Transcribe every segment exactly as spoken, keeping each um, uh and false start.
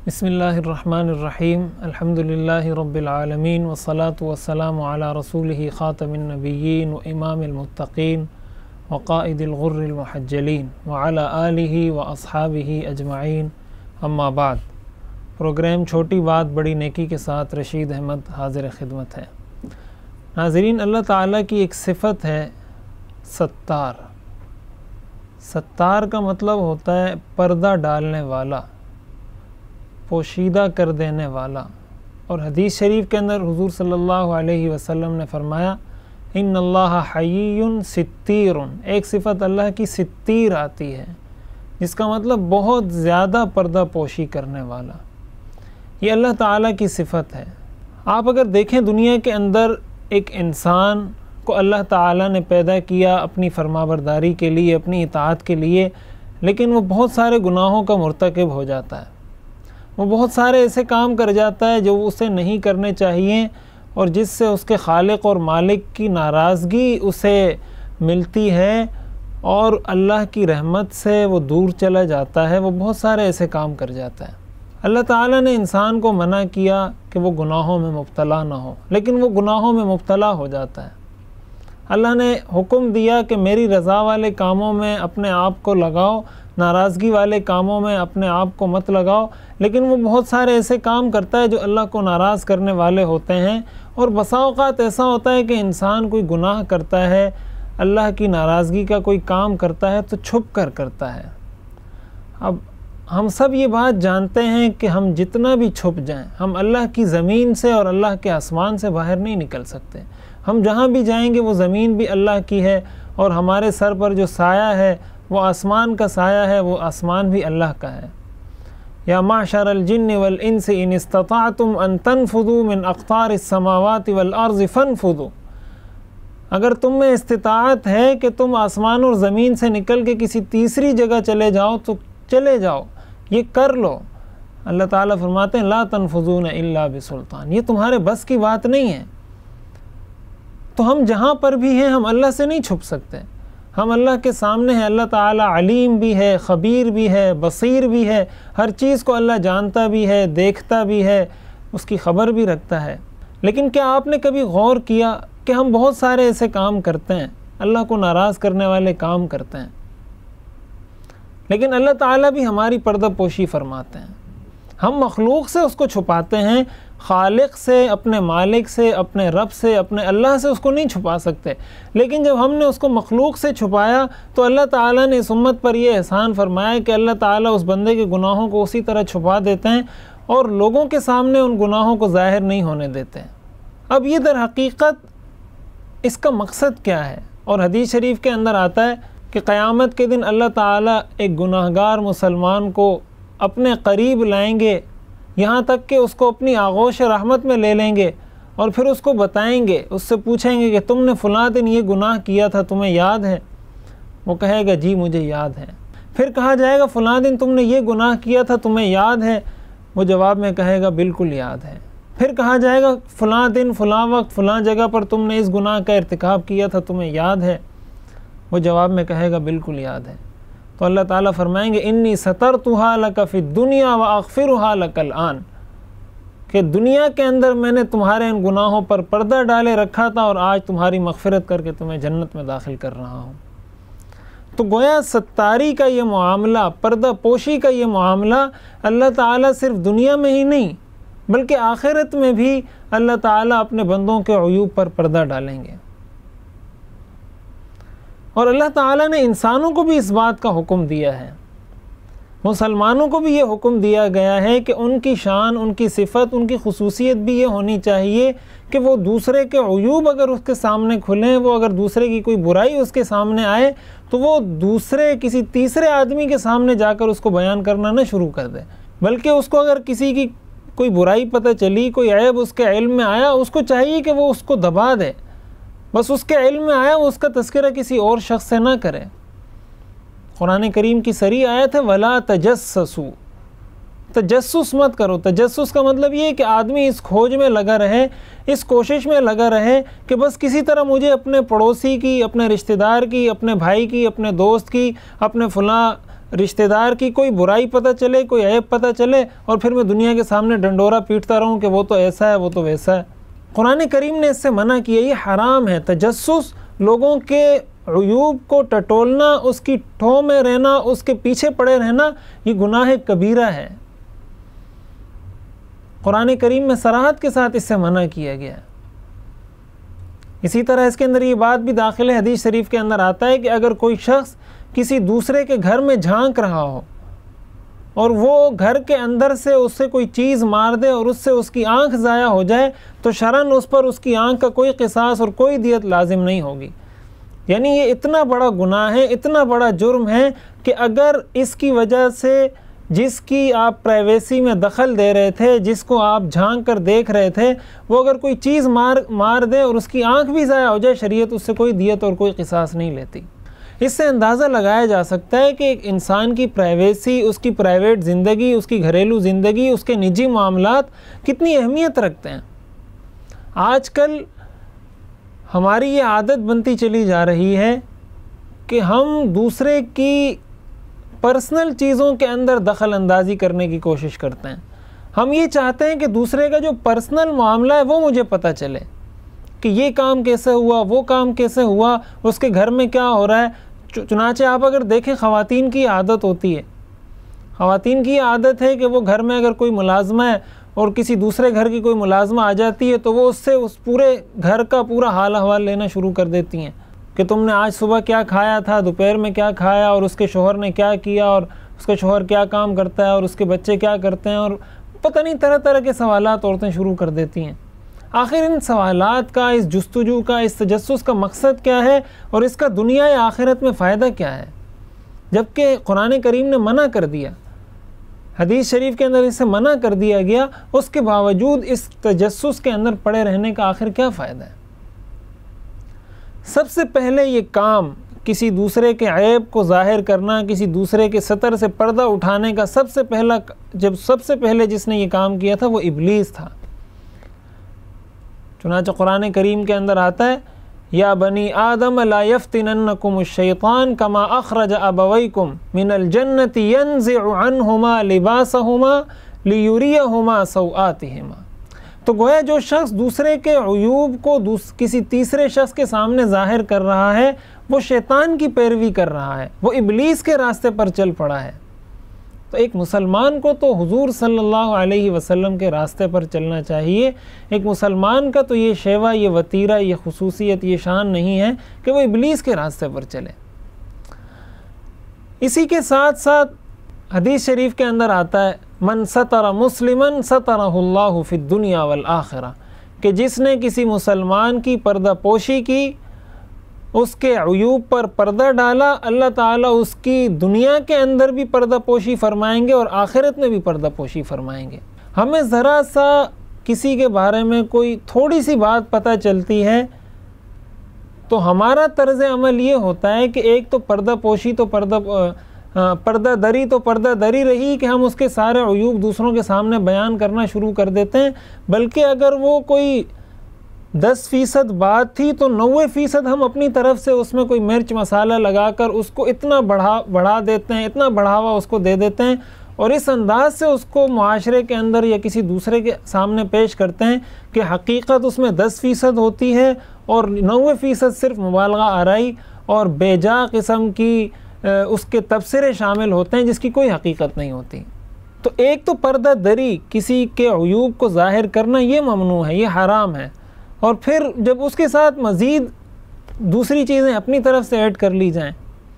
बिस्मिल्लाहिर्रहमानिर्रहीम अल्हम्दुलिल्लाहि रब्बिल आलमीन वस्सलातु वस्सलामु अला रसूलिही खातमिन नबिय्यीन व इमामिल मुत्तक़ीन व क़ाइदिल गुर्रिल मुहज्जलीन व अला आलिही व अस्हाबिही अजमाइन अम्मा बाद। प्रोग्राम छोटी बात बड़ी नेकी के साथ रशीद अहमद हाज़िर खिदमत है। नाज़रीन, अल्लाह ताला की एक सिफ़त है सत्तार। सत्तार का मतलब होता है पर्दा डालने वाला, पोशीदा कर देने वाला। और हदीस शरीफ के अंदर हुज़ूर सल्लल्लाहु अलैहि वसल्लम ने फरमाया इन्नल्लाह हय्युन सित्तीरुन, एक सिफ़त अल्लाह की सित्तीर आती है, जिसका मतलब बहुत ज़्यादा पर्दा पोशी करने वाला। ये अल्लाह ताला की सिफ़त है। आप अगर देखें, दुनिया के अंदर एक इंसान को अल्लाह ताला ने पैदा किया अपनी फरमाबरदारी के लिए, अपनी इताअत के लिए, लेकिन वो बहुत सारे गुनाहों का मुर्तकिब हो जाता है। वो बहुत सारे ऐसे काम कर जाता है जो उसे नहीं करने चाहिए और जिससे उसके खालिक और मालिक की नाराज़गी उसे मिलती है और अल्लाह की रहमत से वो दूर चला जाता है। वो बहुत सारे ऐसे काम कर जाता है। अल्लाह ताला ने इंसान को मना किया कि वो गुनाहों में मुब्तला ना हो, लेकिन वो गुनाहों में मुब्तला हो जाता है। अल्लाह ने हुक्म दिया कि मेरी रज़ा वाले कामों में अपने आप को लगाओ, नाराज़गी वाले कामों में अपने आप को मत लगाओ, लेकिन वो बहुत सारे ऐसे काम करता है जो अल्लाह को नाराज़ करने वाले होते हैं। और बसा औक़ात ऐसा होता है कि इंसान कोई गुनाह करता है, अल्लाह की नाराज़गी का कोई काम करता है तो छुप कर करता है। अब हम सब ये बात जानते हैं कि हम जितना भी छुप जाएं, हम अल्लाह की ज़मीन से और अल्लाह के आसमान से बाहर नहीं निकल सकते। हम जहाँ भी जाएंगे वो ज़मीन भी अल्लाह की है और हमारे सर पर जो साया है वो आसमान का साया है, वो आसमान भी अल्लाह का है। या माशरल जिन्नि वल इंसी इन इस्तताअतुम अन तनफुदू मिन अक़तारिस समावाति वल अर्ज़ि फनफुदू, अगर तुम में इस्तिताअत है कि तुम आसमान और ज़मीन से निकल के किसी तीसरी जगह चले जाओ तो चले जाओ, ये कर लो। अल्लाह ताला फरमाते हैं ला तनफुज़ून इल्ला बिसुल्तान, ये तुम्हारे बस की बात नहीं है। तो हम जहाँ पर भी हैं हम अल्लाह से नहीं छुप सकते। हम अल्लाह के सामने हैं। अल्लाह ताला अलीम भी है, ख़बीर भी है, बसीर भी है। हर चीज़ को अल्लाह जानता भी है, देखता भी है, उसकी ख़बर भी रखता है। लेकिन क्या आपने कभी गौर किया कि हम बहुत सारे ऐसे काम करते हैं, अल्लाह को नाराज़ करने वाले काम करते हैं, लेकिन अल्लाह ताला भी हमारी पर्दा पोशी फरमाते हैं। हम मखलूक से उसको छुपाते हैं, खालिक से, अपने मालिक से, अपने रब से, अपने अल्लाह से उसको नहीं छुपा सकते। लेकिन जब हमने उसको मखलूक से छुपाया तो अल्लाह ताला ने इस उम्मत पर यह एहसान फरमाया कि अल्लाह ताला उस बंदे के गुनाहों को उसी तरह छुपा देते हैं और लोगों के सामने उन गुनाहों को ज़ाहिर नहीं होने देते हैं। अब ये दर हकीकत इसका मकसद क्या है? और हदीस शरीफ के अंदर आता है कि क़यामत के दिन अल्लाह ताला एक गुनाहगार मुसलमान को अपने करीब लाएंगे, यहाँ तक कि उसको अपनी आगोश रहमत में ले लेंगे और फिर उसको बताएंगे, उससे पूछेंगे कि तुमने फ़लाँ दिन ये गुनाह किया था, तुम्हें याद है? वो कहेगा जी मुझे याद है। फिर कहा जाएगा फ़लाँ दिन तुमने ये गुनाह किया था, तुम्हें याद है? वो जवाब में कहेगा बिल्कुल याद है। फिर कहा जाएगा फ़लाँ दिन फ़लाँ वक्त फ़लाँ जगह पर तुमने इस गुनाह का इर्तिकाब किया था, तुम्हें याद है? वो जवाब में कहेगा बिल्कुल याद है। तो अल्लाह ताला फरमाएंगे इन्नी सतरतुहा लका फ़िद दुनिया व अग़फ़िरुहा लकल आन, कि दुनिया के अंदर मैंने तुम्हारे इन गुनाहों पर पर्दा डाले रखा था और आज तुम्हारी मग़फ़िरत करके तुम्हें जन्नत में दाखिल कर रहा हूँ। तो गोया सत्तारी का ये मामला, पर्दा पोशी का ये मामला अल्लाह ताला सिर्फ़ दुनिया में ही नहीं बल्कि आखिरत में भी अल्लाह ताला अपने बंदों के अयूब पर पर्दा डालेंगे। और अल्लाह ताला ने इंसानों को भी इस बात का हुक्म दिया है, मुसलमानों को भी ये हुक्म दिया गया है कि उनकी शान, उनकी सिफ़त, उनकी खुसूसियत भी ये होनी चाहिए कि वो दूसरे के अयूब अगर उसके सामने खुलें, वो अगर दूसरे की कोई बुराई उसके सामने आए तो वो दूसरे किसी तीसरे आदमी के सामने जाकर उसको बयान करना न शुरू कर दे, बल्कि उसको अगर किसी की कोई बुराई पता चली, कोई ऐब उसके इल्म में आया, उसको चाहिए कि वो उसको दबा दे। बस उसके इल्म में आया, उसका तज़किरा किसी और शख्स से ना करे। कुरान करीम की सरी आयत है वला तजस्ससू, तजस्सुस मत करो। तजस्सुस का मतलब ये है कि आदमी इस खोज में लगा रहे, इस कोशिश में लगा रहे कि बस किसी तरह मुझे अपने पड़ोसी की, अपने रिश्तेदार की, अपने भाई की, अपने दोस्त की, अपने फ़लाँ रिश्तेदार की कोई बुराई पता चले, कोई ऐब पता चले और फिर मैं दुनिया के सामने डंडोरा पीटता रहूं कि वो तो ऐसा है, वो तो वैसा है। कुरान करीम ने इससे मना किया, ये हराम है। तजस्सुस, लोगों के अयूब को टटोलना, उसकी ठो में रहना, उसके पीछे पड़े रहना, ये गुनाह कबीरा है। कुरान करीम में सराहत के साथ इससे मना किया गया। इसी तरह इसके अंदर ये बात भी दाखिल है, हदीस शरीफ के अंदर आता है कि अगर कोई शख्स किसी दूसरे के घर में झांक रहा हो और वो घर के अंदर से उससे कोई चीज़ मार दे और उससे उसकी आंख ज़ाया हो जाए तो शरन उस पर उसकी आंख का कोई क़िसास और कोई दियत लाजिम नहीं होगी। यानी ये इतना बड़ा गुनाह है, इतना बड़ा जुर्म है कि अगर इसकी वजह से जिसकी आप प्राइवेसी में दखल दे रहे थे, जिसको आप झांक कर देख रहे थे, वो अगर कोई चीज़ मार मार दे और उसकी आंख भी ज़ाया हो जाए, शरीयत उससे कोई दियत और कोई क़िसास नहीं लेती। इससे अंदाज़ा लगाया जा सकता है कि एक इंसान की प्राइवेसी, उसकी प्राइवेट ज़िंदगी, उसकी घरेलू ज़िंदगी, उसके निजी मामलात कितनी अहमियत रखते हैं। आजकल हमारी ये आदत बनती चली जा रही है कि हम दूसरे की पर्सनल चीज़ों के अंदर दखल अंदाज़ी करने की कोशिश करते हैं। हम ये चाहते हैं कि दूसरे का जो पर्सनल मामला है वो मुझे पता चले कि ये काम कैसे हुआ, वो काम कैसे हुआ, उसके घर में क्या हो रहा है। चुनाचे आप अगर देखें, ख़वातीन की आदत होती है, ख़वातीन की आदत है कि वो घर में अगर कोई मुलाजमा है और किसी दूसरे घर की कोई मुलाजमा आ जाती है तो वो उससे उस पूरे घर का पूरा हाल अहवाल लेना शुरू कर देती हैं कि तुमने आज सुबह क्या खाया था, दोपहर में क्या खाया, और उसके शोहर ने क्या किया, और उसके शोहर क्या काम करता है, और उसके बच्चे क्या करते हैं, और पता नहीं तरह तरह के सवालात औरतें शुरू कर देती हैं। आखिर इन सवालात का, इस जुस्तजू का, इस तजस्सुस का मकसद क्या है और इसका दुनिया या आखिरत में फ़ायदा क्या है, जबकि कुरान करीम ने मना कर दिया, हदीस शरीफ के अंदर इसे मना कर दिया गया। उसके बावजूद इस तजस्सुस के अंदर पड़े रहने का आखिर क्या फ़ायदा है। सबसे पहले ये काम, किसी दूसरे के ऐब को ज़ाहिर करना, किसी दूसरे के सतर से पर्दा उठाने का सबसे पहला जब सबसे पहले जिसने ये काम किया था वो इब्लीस था। चुनांचे कुरान करीम के अंदर आता है, या बनी आदम ला यफ्तिनन्नकुम शैतान कमा अखरज अबवैकुम मिनल जन्नति यंज़िउ अन्हुमा लिबासहुमा लियुरियहुमा सौआतिहिमा। तो गोया जो शख्स दूसरे के अयूब को किसी तीसरे शख्स के सामने ज़ाहिर कर रहा है वो शैतान की पैरवी कर रहा है, वो इब्लीस के रास्ते पर चल पड़ा है। तो एक मुसलमान को तो हुजूर सल्लल्लाहु अलैहि वसल्लम के रास्ते पर चलना चाहिए। एक मुसलमान का तो ये शेवा, ये वतीरा, ये खुसूसियत, ये शान नहीं है कि वो इब्लीस के रास्ते पर चले। इसी के साथ साथ हदीस शरीफ के अंदर आता है, मन सतरा मुस्लिमन सतरहुल्लाहु फिद दुनिया वल आखिरा, कि जिसने किसी मुसलमान की पर्दा पोशी की, उसके अयूब पर पर्दा डाला, अल्लाह ताला उसकी दुनिया के अंदर भी पर्दा पोशी फरमाएंगे और आखिरत में भी पर्दा पोशी फरमाएंगे। हमें ज़रा सा किसी के बारे में कोई थोड़ी सी बात पता चलती है तो हमारा तर्ज़ अमल ये होता है कि एक तो पर्दा पोशी तो पर्दा पर्दा दरी तो पर्दा दरी रही कि हम उसके सारे अयूब दूसरों के सामने बयान करना शुरू कर देते हैं, बल्कि अगर वो कोई दस फ़ीसद बात थी तो नब्बे फ़ीसद हम अपनी तरफ से उसमें कोई मिर्च मसाला लगाकर उसको इतना बढ़ा बढ़ा देते हैं, इतना बढ़ावा उसको दे देते हैं और इस अंदाज से उसको मुआशरे के अंदर या किसी दूसरे के सामने पेश करते हैं कि हकीकत उसमें दस फ़ीसद होती है और नब्बे फ़ीसद सिर्फ मुबालगा आराई और बेजा किस्म की उसके तबसरे शामिल होते हैं जिसकी कोई हकीकत नहीं होती। तो एक तो पर्दा दरी, किसी के अयूब को ज़ाहिर करना, ये ममनू है, ये हराम है। और फिर जब उसके साथ मज़ीद दूसरी चीज़ें अपनी तरफ से ऐड कर ली जाएं,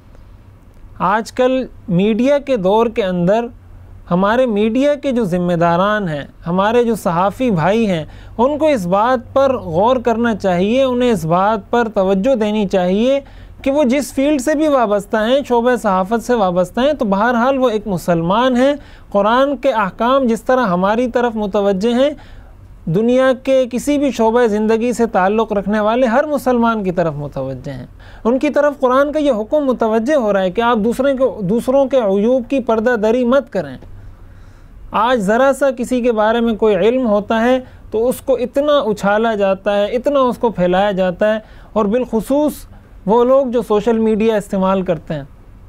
आजकल मीडिया के दौर के अंदर हमारे मीडिया के जो ज़िम्मेदारान हैं, हमारे जो सहाफ़ी भाई हैं, उनको इस बात पर गौर करना चाहिए, उन्हें इस बात पर तवज्जो देनी चाहिए कि वो जिस फील्ड से भी वाबस्ता हैं, शोबे सहाफ़त से वाबस्ता हैं, तो बहरहाल वो एक मुसलमान हैं। कुरान के अहकाम जिस तरह हमारी तरफ मुतवज्जे हैं, दुनिया के किसी भी शोबे ज़िंदगी से ताल्लुक़ रखने वाले हर मुसलमान की तरफ मुतवज्जे हैं। उनकी तरफ कुरान का ये हुक्म मुतवज्जे हो रहा है कि आप दूसरे को दूसरों के अयूब की पर्दा दरी मत करें। आज ज़रा सा किसी के बारे में कोई इल्म होता है तो उसको इतना उछाला जाता है, इतना उसको फैलाया जाता है, और बिलखुसूस वो लोग जो सोशल मीडिया इस्तेमाल करते हैं,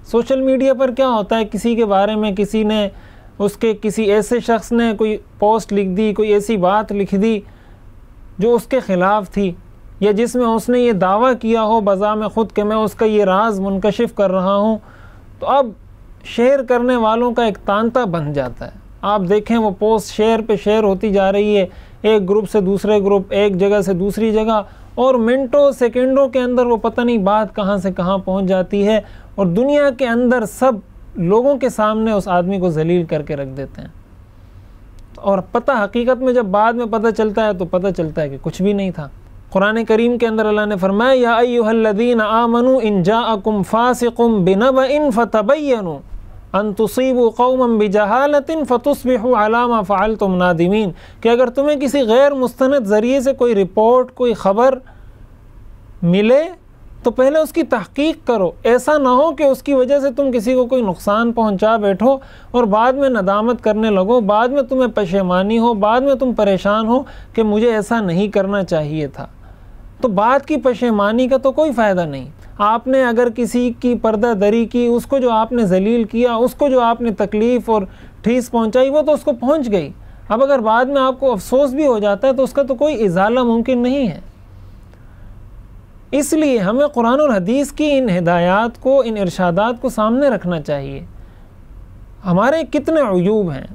सोशल मीडिया पर क्या होता है, किसी के बारे में किसी ने, उसके किसी ऐसे शख्स ने कोई पोस्ट लिख दी, कोई ऐसी बात लिख दी जो उसके ख़िलाफ़ थी, या जिसमें उसने ये दावा किया हो बज़ाम ख़ुद कि मैं उसका ये राज मुनकशिफ कर रहा हूँ, तो अब शेयर करने वालों का एक तांता बन जाता है। आप देखें वो पोस्ट शेयर पे शेयर होती जा रही है, एक ग्रुप से दूसरे ग्रुप, एक जगह से दूसरी जगह, और मिनटों सेकंडों के अंदर वो पता नहीं बात कहाँ से कहाँ पहुँच जाती है, और दुनिया के अंदर सब लोगों के सामने उस आदमी को जलील करके रख देते हैं। और पता हकीकत में जब बाद में पता चलता है तो पता चलता है कि कुछ भी नहीं था। कुरान करीम के अंदर अल्लाह ने फरमाया, या अय्युहल्लज़ीना आमनू इन जाअकुम फासिकुम बिनबइन फतबय्यनु अन तुसीबू कौमन बिजहालतिन फतुस्बिहू अला मा फ़अलतुम नादिमीन, कि अगर तुम्हें किसी गैर मुस्तनद ज़रिए से कोई रिपोर्ट, कोई ख़बर मिले तो पहले उसकी तहकीक करो। ऐसा ना हो कि उसकी वजह से तुम किसी को कोई नुकसान पहुंचा बैठो और बाद में नदामत करने लगो, बाद में तुम्हें पशेमानी हो, बाद में तुम परेशान हो कि मुझे ऐसा नहीं करना चाहिए था। तो बात की पशेमानी का तो कोई फ़ायदा नहीं। आपने अगर किसी की पर्दा दरी की, उसको जो आपने जलील किया, उसको जो आपने तकलीफ़ और ठेस पहुंचाई, वो तो उसको पहुंच गई। अब अगर बाद में आपको अफसोस भी हो जाता है तो उसका तो कोई इज़ाला मुमकिन नहीं है। इसलिए हमें कुरान और हदीस की इन हिदायत को, इन इरशादात को सामने रखना चाहिए। हमारे कितने अयूब हैं,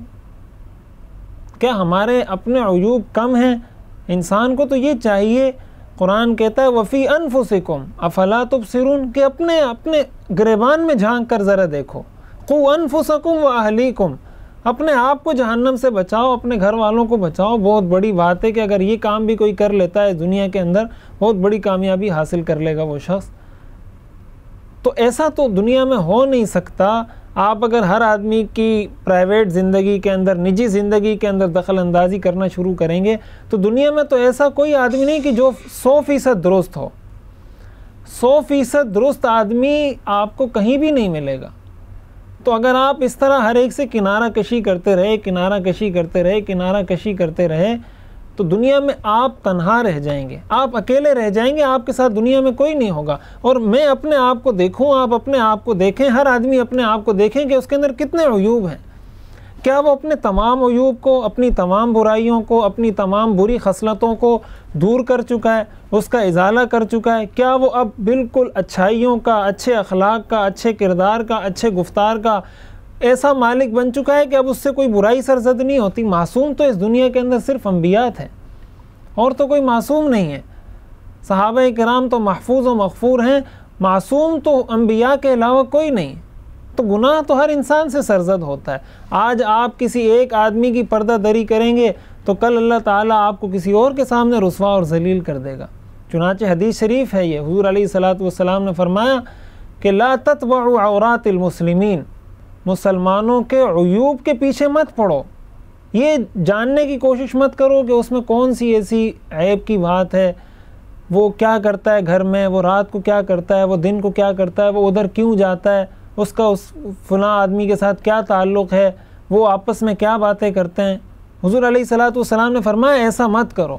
क्या हमारे अपने अयूब कम हैं? इंसान को तो ये चाहिए, कुरान कहता है वफ़ी अनफुसिकुम अफला तुबसिरून, कि अपने अपने गिरबान में झांक कर ज़रा देखो। क़ु अनफुसकुम व अहलीकुम, अपने आप को जहन्नम से बचाओ, अपने घर वालों को बचाओ। बहुत बड़ी बात है कि अगर ये काम भी कोई कर लेता है दुनिया के अंदर, बहुत बड़ी कामयाबी हासिल कर लेगा वो शख्स। तो ऐसा तो दुनिया में हो नहीं सकता। आप अगर हर आदमी की प्राइवेट ज़िंदगी के अंदर, निजी ज़िंदगी के अंदर दखल अंदाज़ी करना शुरू करेंगे तो दुनिया में तो ऐसा कोई आदमी नहीं कि जो सौ फ़ीसद दुरुस्त हो। सौ फ़ीसद दुरुस्त आदमी आपको कहीं भी नहीं मिलेगा। तो अगर आप इस तरह हर एक से किनारा कशी करते रहे, किनारा कशी करते रहे, किनारा कशी करते रहे, तो दुनिया में आप तन्हा रह जाएंगे, आप अकेले रह जाएंगे, आपके साथ दुनिया में कोई नहीं होगा। और मैं अपने आप को देखूं, आप अपने आप को देखें, हर आदमी अपने आप को देखें कि उसके अंदर कितने अयूब हैं। क्या वो अपने तमाम अयूब को, अपनी तमाम बुराइयों को, अपनी तमाम बुरी खसलतों को दूर कर चुका है, उसका इजाला कर चुका है? क्या वो अब बिल्कुल अच्छाइयों का, अच्छे अखलाक का, अच्छे किरदार का, अच्छे गुफ्तार का ऐसा मालिक बन चुका है कि अब उससे कोई बुराई सरजद नहीं होती? मासूम तो इस दुनिया के अंदर सिर्फ अंबिया थे, और तो कोई मासूम नहीं है। सहाबा किराम तो महफूज व मग़फूर हैं, मासूम तो अंबिया के अलावा कोई नहीं। तो गुनाह तो हर इंसान से सरजद होता है। आज आप किसी एक आदमी की पर्दा दरी करेंगे तो कल अल्लाह ताला आपको किसी और के सामने रुस्वा और जलील कर देगा। चुनांचे हदीस शरीफ है ये, हुज़ूर अलैहिस्सलातु वस्सलाम ने फरमाया कि ला तत्बउ औरातिल मुस्लिमीन, मुसलमानों के अयूब के पीछे मत पड़ो। ये जानने की कोशिश मत करो कि उसमें कौन सी ऐसी ऐब की बात है, वो क्या करता है घर में, वो रात को क्या करता है, वो दिन को क्या करता है, वो उधर क्यों जाता है, उसका उस फलां आदमी के साथ क्या ताल्लुक़ है, वो आपस में क्या बातें करते हैं। हुज़ूर अलैहिस्सलातु वस्सलाम ने फरमाया ऐसा मत करो।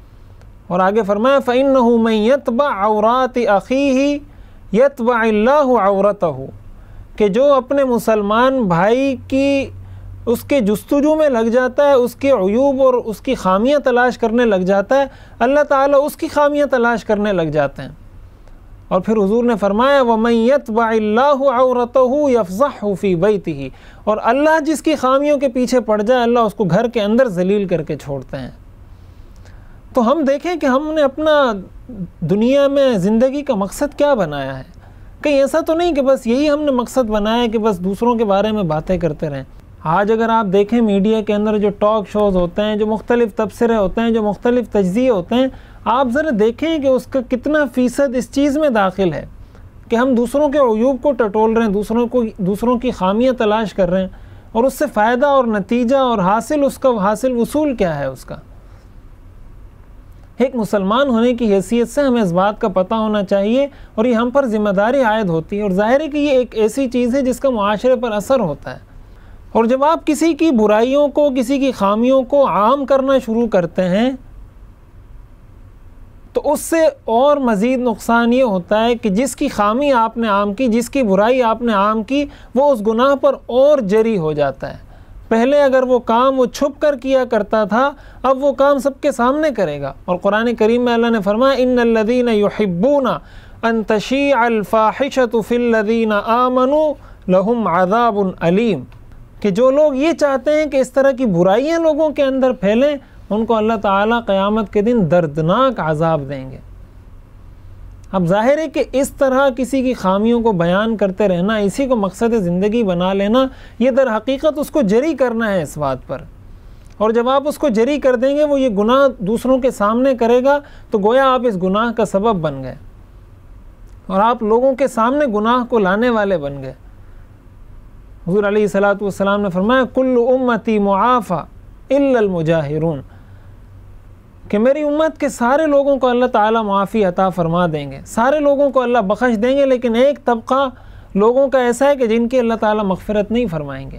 और आगे फरमाया फ़इन्नहु मन यतबअ औराति अख़ीही यतबअल्लाहु औरतहु, कि जो अपने मुसलमान भाई की उसके जुस्तुजू में लग जाता है, उसके अयूब और उसकी खामियां तलाश करने लग जाता है, अल्लाह ताला उसकी खामियां तलाश करने लग जाते हैं। और फिर हुजूर ने फरमाया वमन यतबअल्लाहु औरतहु यफ़ज़हु फ़ी बैतिही, और अल्लाह जिसकी खामियों के पीछे पड़ जाए अल्लाह उसको घर के अंदर जलील करके छोड़ते हैं। तो हम देखें कि हमने अपना दुनिया में ज़िंदगी का मकसद क्या बनाया है। कहीं ऐसा तो नहीं कि बस यही हमने मकसद बनाया है कि बस दूसरों के बारे में बातें करते रहें। आज अगर आप देखें मीडिया के अंदर जो टॉक शोज़ होते हैं, जो मुख्तलिफ़ तबसरे होते हैं, जो मुख्तलिफ़ तज्ज़िये होते हैं, आप ज़रा देखें कि उसका कितना फ़ीसद इस चीज़ में दाखिल है कि हम दूसरों के अयूब को टटोल रहे हैं, दूसरों को दूसरों की खामियां तलाश कर रहे हैं, और उससे फ़ायदा और नतीजा और हासिल उसका हासिल वसूल क्या है उसका। एक मुसलमान होने की हैसियत से हमें इस बात का पता होना चाहिए, और ये हम पर ज़िम्मेदारी आयद होती है। और ज़ाहिर है कि ये एक ऐसी चीज़ है जिसका मुआशरे पर असर होता है। और जब आप किसी की बुराइयों को, किसी की खामियों को आम करना शुरू करते हैं तो उससे और मज़ीद नुकसान ये होता है कि जिसकी खामी आपने आम की, जिसकी बुराई आपने आम की, वो उस गुनाह पर और जरी हो जाता है। पहले अगर वो काम वो छुप कर किया करता था, अब वो काम सबके सामने करेगा। और कुरान करीम में अल्लाह ने फरमाया इन्नल्लज़ीना युहिब्बूना अन तशीअल फ़ाहिशतु फ़िल्लज़ीना आमनू लहुम अज़ाबुन अलीम, कि जो लोग ये चाहते हैं कि इस तरह की बुराइयां लोगों के अंदर फैलें, उनको अल्लाह ताला क़यामत के दिन दर्दनाक अज़ाब देंगे। अब जाहिर है कि इस तरह किसी की खामियों को बयान करते रहना, इसी को मकसद ज़िंदगी बना लेना, ये दर हकीकत उसको जरी करना है इस बात पर। और जब आप उसको जरी कर देंगे, वो ये गुनाह दूसरों के सामने करेगा, तो गोया आप इस गुनाह का सबब बन गए और आप लोगों के सामने गुनाह को लाने वाले बन गए। हुज़ूर अलैहिस्सलातु वस्सलाम ने फरमाया कुल्लु उम्मती मुआफ़ा इल्लल मुजाहिरून, कि मेरी उम्मत के सारे लोगों को अल्लाह ताला माफ़ी अता फ़रमा देंगे, सारे लोगों को अल्लाह बख्श देंगे, लेकिन एक तबका लोगों का ऐसा है कि जिनकी अल्लाह ताला मग़फ़िरत नहीं फ़रमाएंगे।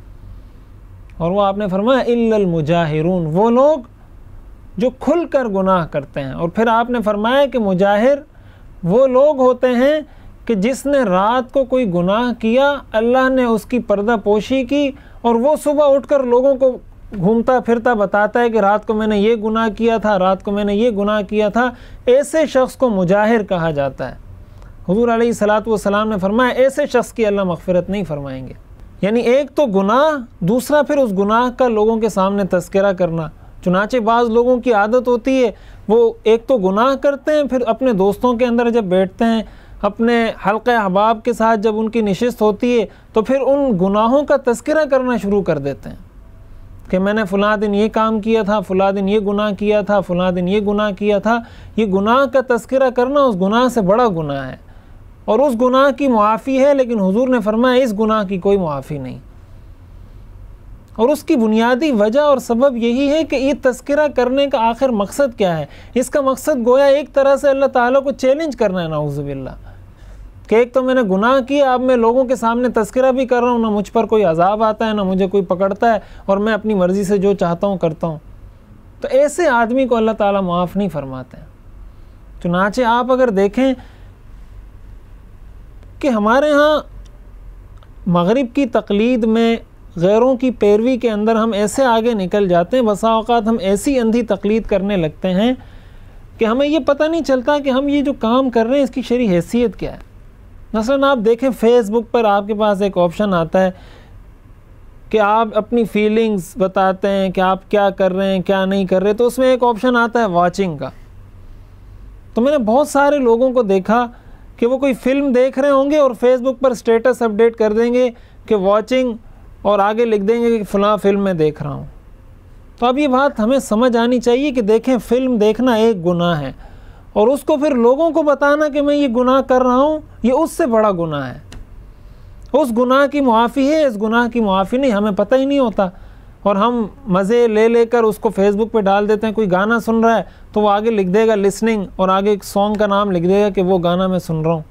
और वो आपने फरमाया इल्लल मुजाहिरून, वो लोग जो खुल कर गुनाह करते हैं। और फिर आपने फरमाया कि मुजाहिर वो लोग होते हैं कि जिसने रात को कोई गुनाह किया, अल्लाह ने उसकी पर्दा पोशी की, और वो सुबह उठकर लोगों को घूमता फिरता बताता है कि रात को मैंने ये गुनाह किया था, रात को मैंने ये गुनाह किया था। ऐसे शख्स को मुजाहिर कहा जाता है। हुज़ूर अलैहिस्सलातु वस्सलाम ने फरमाया ऐसे शख्स की अल्लाह मग़फ़िरत नहीं फरमाएंगे। यानी एक तो गुनाह, दूसरा फिर उस गुनाह का लोगों के सामने तज़किरा करना। चुनाचे बाज़ लोगों की आदत होती है, वो एक तो गुनाह करते हैं, फिर अपने दोस्तों के अंदर जब बैठते हैं, अपने हल्क़े अहबाब के साथ जब उनकी नशिस्त होती है, तो फिर उन गुनाहों का तज़किरा करना शुरू कर देते हैं कि मैंने फ़लाँ दिन ये काम किया था, फ़लाँ दिन ये गुनाह किया था, फ़लाँ दिन ये गुनाह किया था। ये गुनाह का तज़किरा करना उस गुनाह से बड़ा गुनाह है, और उस गुनाह की मुआफ़ी है, लेकिन हुज़ूर ने फरमाया इस गुनाह की कोई मुआफ़ी नहीं। और उसकी बुनियादी वजह और सबब यही है कि ये तज़किरा करने का आखिर मकसद क्या है। इसका मकसद गोया एक तरह से अल्लाह ताला को चैलेंज करना है, नाऊज़ु बिल्लाह, कि एक तो मैंने गुनाह किया, अब मैं लोगों के सामने तज़किरा भी कर रहा हूँ, ना मुझ पर कोई अज़ाब आता है, ना मुझे कोई पकड़ता है, और मैं अपनी मर्ज़ी से जो चाहता हूँ करता हूँ। तो ऐसे आदमी को अल्लाह ताला माफ़ नहीं फरमाते हैं। चुनाचे आप अगर देखें कि हमारे यहाँ मग़रिब की तक़लीद में, गैरों की पैरवी के अंदर हम ऐसे आगे निकल जाते हैं, बसा औक़ात हम ऐसी अंधी तक़लीद करने लगते हैं कि हमें ये पता नहीं चलता कि हम ये जो काम कर रहे हैं इसकी शरई हैसियत क्या है। मसलन आप देखें फ़ेसबुक पर आपके पास एक ऑप्शन आता है कि आप अपनी फ़ीलिंग्स बताते हैं कि आप क्या कर रहे हैं, क्या नहीं कर रहे, तो उसमें एक ऑप्शन आता है वॉचिंग का। तो मैंने बहुत सारे लोगों को देखा कि वो कोई फ़िल्म देख रहे होंगे और फेसबुक पर स्टेटस अपडेट कर देंगे कि वॉचिंग, और आगे लिख देंगे कि फ़लाँ फ़िल्म में देख रहा हूँ। तो अब ये बात हमें समझ आनी चाहिए कि देखें, फ़िल्म देखना एक गुनाह है, और उसको फिर लोगों को बताना कि मैं ये गुनाह कर रहा हूँ, ये उससे बड़ा गुनाह है। उस गुनाह की मुआफ़ी है, इस गुनाह की मुआफ़ी नहीं, हमें पता ही नहीं होता, और हम मज़े ले लेकर उसको फेसबुक पे डाल देते हैं। कोई गाना सुन रहा है तो वो आगे लिख देगा लिसनिंग, और आगे एक सॉन्ग का नाम लिख देगा कि वो गाना मैं सुन रहा हूँ।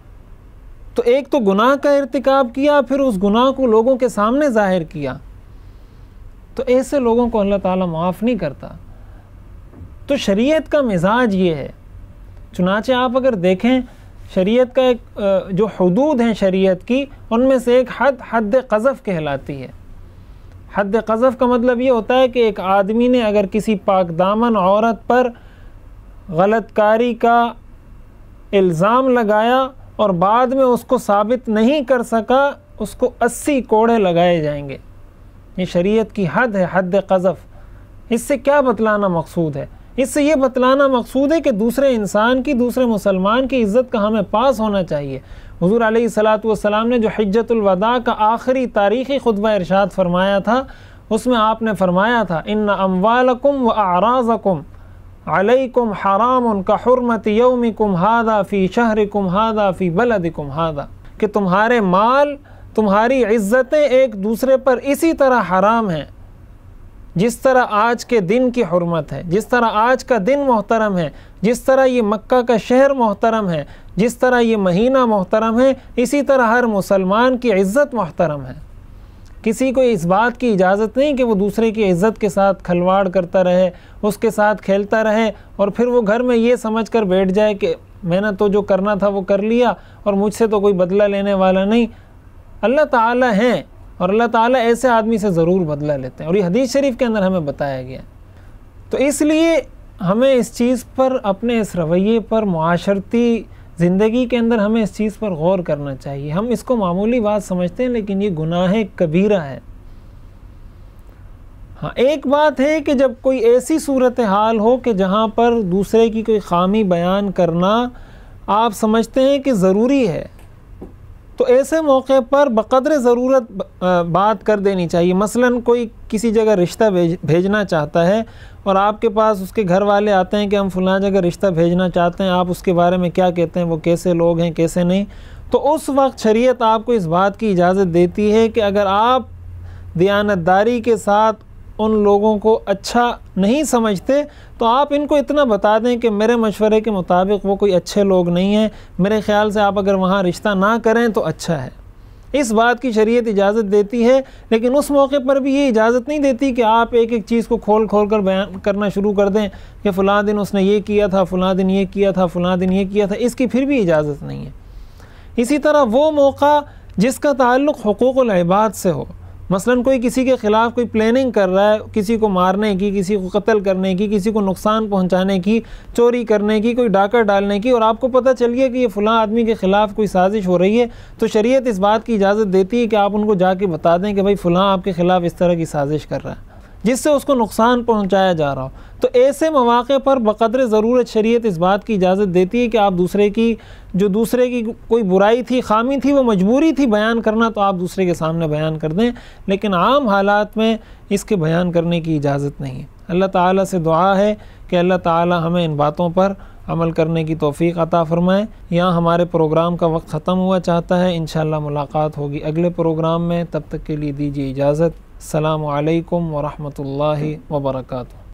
तो एक तो गुनाह का इर्तिकाब किया, फिर उस गुनाह को लोगों के सामने ज़ाहिर किया। तो ऐसे लोगों को अल्लाह ताला माफ़ नहीं करता। तो शरीयत का मिजाज ये है। चुनाचे आप अगर देखें, शरीयत का एक जो हुदूद हैं शरीयत की, उनमें से एक हद हद क़ज़फ़ कहलाती है। हद क़ज़फ़ का मतलब ये होता है कि एक आदमी ने अगर किसी पाकदामन औरत पर गलतकारी का इल्ज़ाम लगाया और बाद में उसको साबित नहीं कर सका, उसको अस्सी कोड़े लगाए जाएंगे। ये शरीयत की हद है, हद क़ज़फ़। इससे क्या बतलाना मकसूद है? इससे ये बतलाना मकसूद है कि दूसरे इंसान की, दूसरे मुसलमान की इज़्ज़त का हमें पास होना चाहिए। हुज़ूर अलैहिस्सलातु वस्सलाम ने जो हिज्जतुल वदा का आखिरी तारीख़ी खुतबा इरशाद फरमाया था, उसमें आपने फरमाया था इन्ना अम्वालकुम व अअराज़कुम अलैकुम हरामुन का हुर्मति यौमिकुम हादा फ़ी शहरिकुम हादा फ़ी बलदिकुम हादा, कि तुम्हारे माल, तुम्हारी इज़्ज़तें एक दूसरे पर इसी तरह हराम हैं जिस तरह आज के दिन की हुर्मत है, जिस तरह आज का दिन मोहतरम है, जिस तरह ये मक्का का शहर मोहतरम है, जिस तरह ये महीना मोहतरम है, इसी तरह हर मुसलमान की इज़्ज़त मोहतरम है। किसी को इस बात की इजाज़त नहीं कि वो दूसरे की इज़्ज़त के साथ खलवाड़ करता रहे, उसके साथ खेलता रहे और फिर वो घर में ये समझ कर बैठ जाए कि मैंने तो जो करना था वो कर लिया और मुझसे तो कोई बदला लेने वाला नहीं। अल्लाह ताला हैं और अल्लाह ताला ऐसे आदमी से ज़रूर बदला लेते हैं और ये हदीस शरीफ के अंदर हमें बताया गया। तो इसलिए हमें इस चीज़ पर, अपने इस रवैये पर, मुआशरती ज़िंदगी के अंदर हमें इस चीज़ पर गौर करना चाहिए। हम इसको मामूली बात समझते हैं लेकिन ये गुनाह कबीरा है। हाँ, एक बात है कि जब कोई ऐसी सूरत हाल हो कि जहाँ पर दूसरे की कोई ख़ामी बयान करना आप समझते हैं कि ज़रूरी है, तो ऐसे मौके पर बक़द्र ज़रूरत बात कर देनी चाहिए। मसलन कोई किसी जगह रिश्ता भेज भेजना चाहता है और आपके पास उसके घर वाले आते हैं कि हम फ़लाँ जगह रिश्ता भेजना चाहते हैं, आप उसके बारे में क्या कहते हैं, वो कैसे लोग हैं कैसे नहीं। तो उस वक्त शरीयत आपको इस बात की इजाज़त देती है कि अगर आप दियानतदारी के साथ उन लोगों को अच्छा नहीं समझते तो आप इनको इतना बता दें कि मेरे मशवरे के मुताबिक वो कोई अच्छे लोग नहीं हैं, मेरे ख़्याल से आप अगर वहाँ रिश्ता ना करें तो अच्छा है। इस बात की शरीयत इजाज़त देती है, लेकिन उस मौके पर भी ये इजाज़त नहीं देती कि आप एक एक चीज़ को खोल खोल कर बयान करना शुरू कर दें कि फ़लाँ दिन उसने ये किया था, फ़लाँ दिन ये किया था, फ़लाँ दिन ये किया था। इसकी फिर भी इजाज़त नहीं है। इसी तरह वो मौका जिसका ताल्लुक़ हुकूक़ुल इबाद से हो, मसलन कोई किसी के ख़िलाफ़ कोई प्लानिंग कर रहा है, किसी को मारने की, किसी को कत्ल करने की, किसी को नुकसान पहुंचाने की, चोरी करने की, कोई डाका डालने की, और आपको पता चल गया कि ये फ़लाँ आदमी के ख़िलाफ़ कोई साजिश हो रही है, तो शरीयत इस बात की इजाज़त देती है कि आप उनको जाके बता दें कि भाई फ़लाँ आपके ख़िलाफ़ इस तरह की साजिश कर रहा है जिससे उसको नुकसान पहुँचाया जा रहा हो। तो ऐसे मौक़े पर बक़द्र ज़रूरत शरीयत इस बात की इजाज़त देती है कि आप दूसरे की, जो दूसरे की कोई बुराई थी, ख़ामी थी, वो मजबूरी थी बयान करना, तो आप दूसरे के सामने बयान कर दें, लेकिन आम हालात में इसके बयान करने की इजाज़त नहीं है। अल्लाह ताला से दुआ है कि अल्लाह ताला हमें इन बातों पर अमल करने की तौफ़ीक़ अता फ़रमाए। यहाँ हमारे प्रोग्राम का वक्त ख़त्म हुआ चाहता है, इंशाअल्लाह मुलाकात होगी अगले प्रोग्राम में। तब तक के लिए दीजिए इजाज़त। अस्सलामु अलैकुम व रहमतुल्लाहि व बरकातुहू।